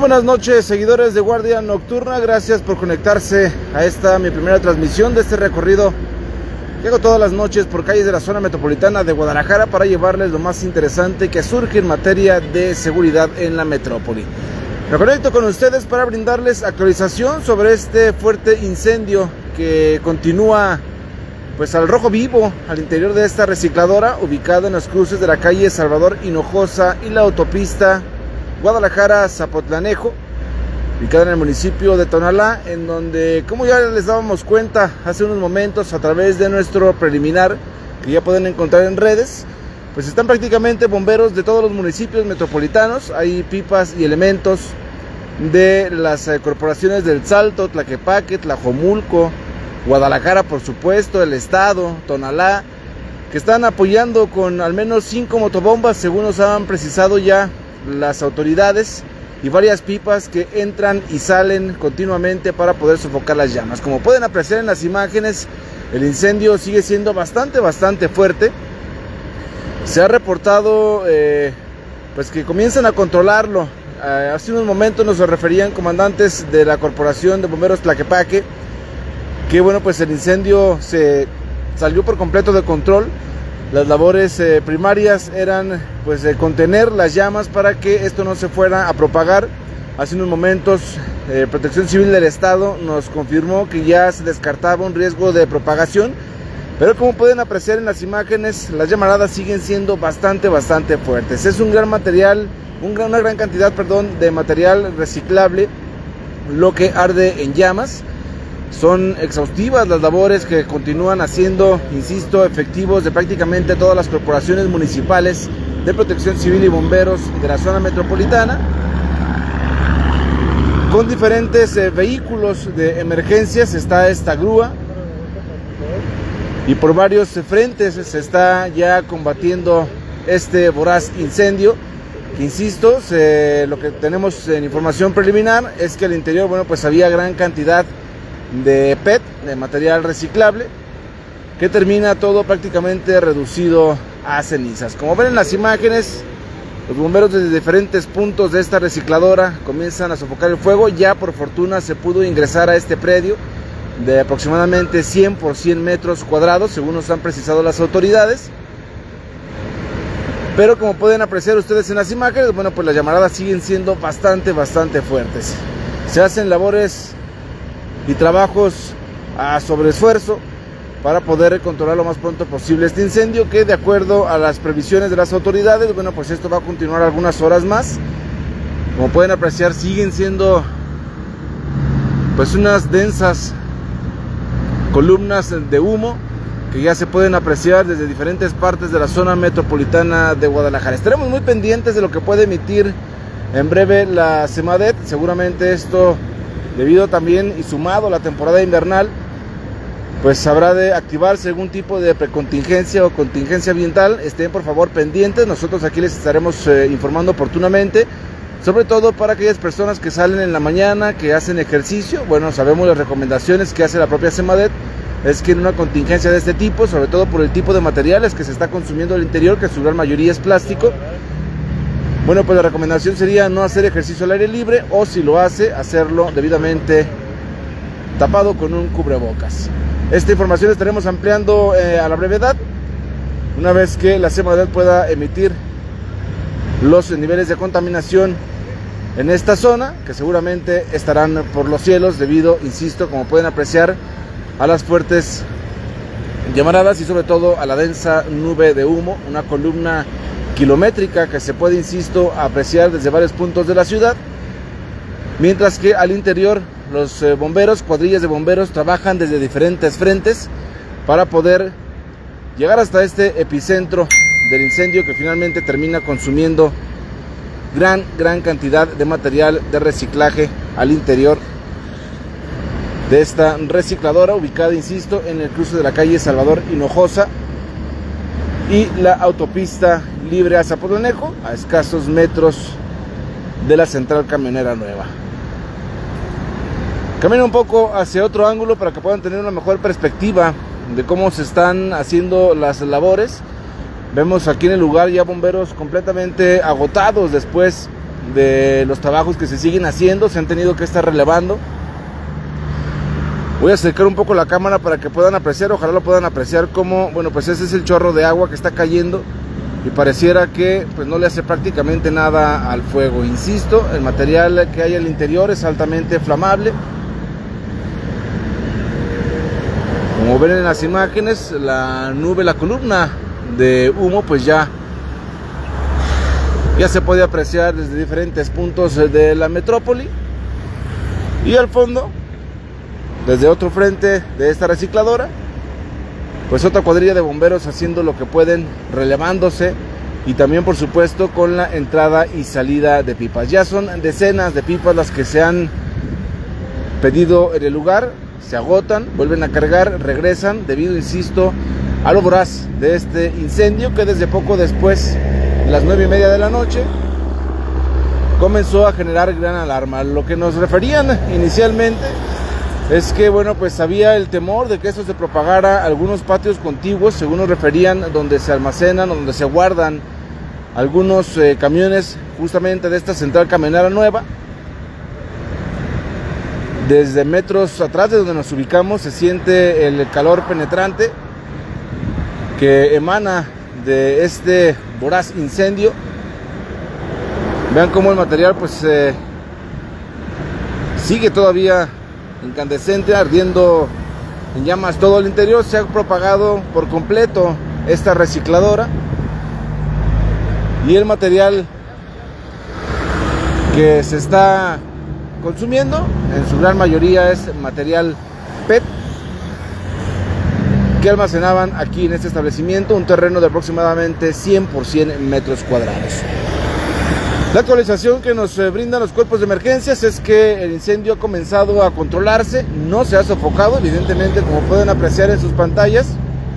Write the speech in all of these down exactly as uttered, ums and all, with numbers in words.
buenas noches, seguidores de Guardia Nocturna. Gracias por conectarse a esta mi primera transmisión de este recorrido que hago todas las noches por calles de la zona metropolitana de Guadalajara para llevarles lo más interesante que surge en materia de seguridad en la metrópoli. Me conecto con ustedes para brindarles actualización sobre este fuerte incendio que continúa pues al rojo vivo al interior de esta recicladora ubicada en los cruces de la calle Salvador Hinojosa y la autopista Guadalajara-Zapotlanejo, ubicada en el municipio de Tonalá, en donde, como ya les dábamos cuenta hace unos momentos a través de nuestro preliminar que ya pueden encontrar en redes, pues están prácticamente bomberos de todos los municipios metropolitanos. Hay pipas y elementos de las eh, corporaciones del Salto, Tlaquepaque, Tlajomulco, Guadalajara, por supuesto, el estado, Tonalá, que están apoyando con al menos cinco motobombas, según nos han precisado ya las autoridades, y varias pipas que entran y salen continuamente para poder sofocar las llamas. Como pueden apreciar en las imágenes, el incendio sigue siendo bastante, bastante fuerte. Se ha reportado eh, pues que comienzan a controlarlo. Eh, hace unos momentos nos referían comandantes de la Corporación de Bomberos Tlaquepaque que bueno, pues el incendio se salió por completo de control. Las labores eh, primarias eran pues eh, contener las llamas para que esto no se fuera a propagar. Hace unos momentos eh, Protección Civil del Estado nos confirmó que ya se descartaba un riesgo de propagación, pero como pueden apreciar en las imágenes, las llamaradas siguen siendo bastante bastante fuertes. Es un gran material, un gran, una gran cantidad perdón, de material reciclable lo que arde en llamas. Son exhaustivas las labores que continúan haciendo, insisto, efectivos de prácticamente todas las corporaciones municipales de protección civil y bomberos de la zona metropolitana, con diferentes eh, vehículos de emergencias. Está esta grúa y por varios frentes se está ya combatiendo este voraz incendio, que insisto, se, lo que tenemos en información preliminar es que al interior, bueno, pues había gran cantidad de P E T, de material reciclable, que termina todo prácticamente reducido a cenizas. Como ven en las imágenes, los bomberos desde diferentes puntos de esta recicladora comienzan a sofocar el fuego. Ya por fortuna se pudo ingresar a este predio de aproximadamente cien por cien metros cuadrados, según nos han precisado las autoridades. Pero como pueden apreciar ustedes en las imágenes, bueno, pues las llamaradas siguen siendo bastante, bastante fuertes. Se hacen labores y trabajos a sobreesfuerzo para poder controlar lo más pronto posible este incendio, que de acuerdo a las previsiones de las autoridades, bueno, pues esto va a continuar algunas horas más. Como pueden apreciar, siguen siendo pues unas densas columnas de humo que ya se pueden apreciar desde diferentes partes de la zona metropolitana de Guadalajara. Estaremos muy pendientes de lo que puede emitir en breve la Semadet. Seguramente esto, debido también y sumado a la temporada invernal, pues habrá de activarse algún tipo de precontingencia o contingencia ambiental. Estén por favor pendientes, nosotros aquí les estaremos eh, informando oportunamente, sobre todo para aquellas personas que salen en la mañana, que hacen ejercicio. Bueno, sabemos las recomendaciones que hace la propia Semadet, es que en una contingencia de este tipo, sobre todo por el tipo de materiales que se está consumiendo al interior, que en su gran mayoría es plástico, bueno, pues la recomendación sería no hacer ejercicio al aire libre, o si lo hace, hacerlo debidamente tapado con un cubrebocas. Esta información estaremos ampliando eh, a la brevedad, una vez que la Semadet pueda emitir los niveles de contaminación en esta zona, que seguramente estarán por los cielos debido, insisto, como pueden apreciar, a las fuertes llamaradas y sobre todo a la densa nube de humo, una columna kilométrica que se puede, insisto, apreciar desde varios puntos de la ciudad, mientras que al interior los eh, bomberos, cuadrillas de bomberos, trabajan desde diferentes frentes para poder llegar hasta este epicentro del incendio, que finalmente termina consumiendo gran, gran cantidad de material de reciclaje al interior de esta recicladora, ubicada, insisto, en el cruce de la calle Salvador Hinojosa y la autopista libre a Zapotlanejo, a escasos metros de la central camionera nueva. Camino un poco hacia otro ángulo para que puedan tener una mejor perspectiva de cómo se están haciendo las labores. Vemos aquí en el lugar ya bomberos completamente agotados después de los trabajos que se siguen haciendo, se han tenido que estar relevando. Voy a acercar un poco la cámara para que puedan apreciar, ojalá lo puedan apreciar como, bueno, pues ese es el chorro de agua que está cayendo y pareciera que pues no le hace prácticamente nada al fuego. Insisto, el material que hay al interior es altamente flamable. Como ven en las imágenes, la nube, la columna de humo pues ya ya se puede apreciar desde diferentes puntos de la metrópoli, y al fondo, desde otro frente de esta recicladora, pues otra cuadrilla de bomberos haciendo lo que pueden, relevándose, y también por supuesto con la entrada y salida de pipas. Ya son decenas de pipas las que se han pedido en el lugar, se agotan, vuelven a cargar, regresan, debido, insisto, a lo voraz de este incendio que desde poco después, las nueve y media de la noche, comenzó a generar gran alarma. Lo que nos referían inicialmente es que, bueno, pues había el temor de que esto se propagara a algunos patios contiguos, según nos referían, donde se almacenan o donde se guardan algunos eh, camiones justamente de esta central camionera nueva. Desde metros atrás de donde nos ubicamos se siente el calor penetrante que emana de este voraz incendio. Vean cómo el material pues eh, sigue todavía incandescente, ardiendo en llamas todo el interior. Se ha propagado por completo esta recicladora, y el material que se está consumiendo en su gran mayoría es material P E T que almacenaban aquí en este establecimiento, un terreno de aproximadamente cien por cien metros cuadrados. La actualización que nos brindan los cuerpos de emergencias es que el incendio ha comenzado a controlarse, no se ha sofocado, evidentemente, como pueden apreciar en sus pantallas,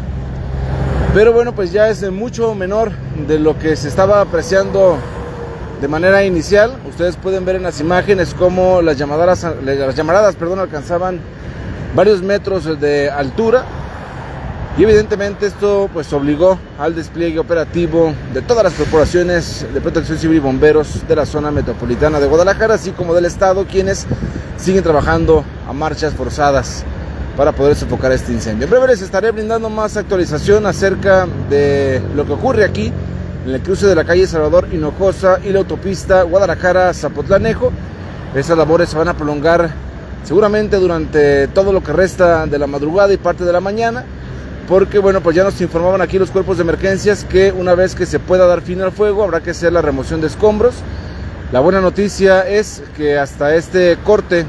pero bueno, pues ya es mucho menor de lo que se estaba apreciando de manera inicial. Ustedes pueden ver en las imágenes cómo las llamaradas, las llamaradas perdón, alcanzaban varios metros de altura, y evidentemente esto pues obligó al despliegue operativo de todas las corporaciones de protección civil y bomberos de la zona metropolitana de Guadalajara, así como del estado, quienes siguen trabajando a marchas forzadas para poder sofocar este incendio. En breve les estaré brindando más actualización acerca de lo que ocurre aquí en el cruce de la calle Salvador Hinojosa y la autopista Guadalajara-Zapotlanejo. Estas labores se van a prolongar seguramente durante todo lo que resta de la madrugada y parte de la mañana, porque bueno, pues ya nos informaban aquí los cuerpos de emergencias que una vez que se pueda dar fin al fuego habrá que hacer la remoción de escombros. La buena noticia es que hasta este corte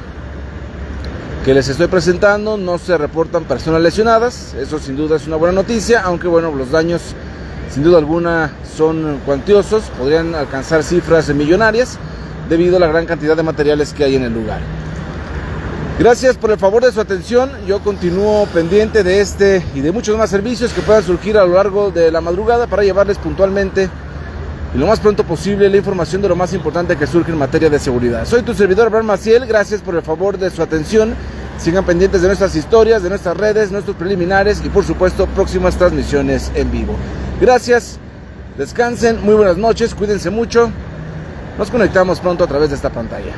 que les estoy presentando no se reportan personas lesionadas. Eso sin duda es una buena noticia, aunque bueno, los daños sin duda alguna son cuantiosos, podrían alcanzar cifras millonarias debido a la gran cantidad de materiales que hay en el lugar. Gracias por el favor de su atención. Yo continúo pendiente de este y de muchos más servicios que puedan surgir a lo largo de la madrugada para llevarles puntualmente y lo más pronto posible la información de lo más importante que surge en materia de seguridad. Soy tu servidor Abraham Maciel, gracias por el favor de su atención. Sigan pendientes de nuestras historias, de nuestras redes, nuestros preliminares y por supuesto próximas transmisiones en vivo. Gracias, descansen, muy buenas noches, cuídense mucho. Nos conectamos pronto a través de esta pantalla.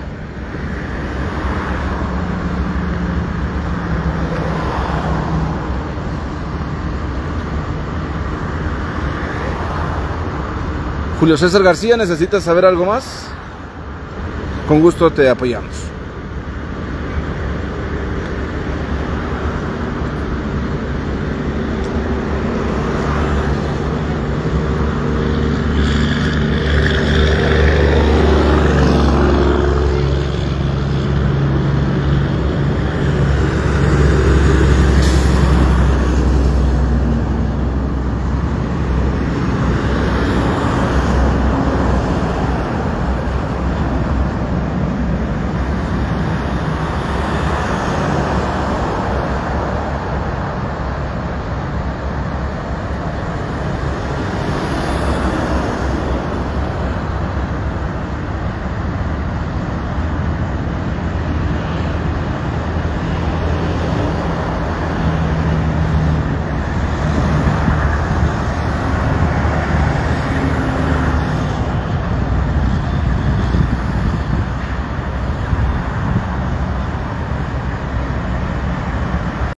Julio César García, ¿necesitas saber algo más? Con gusto te apoyamos.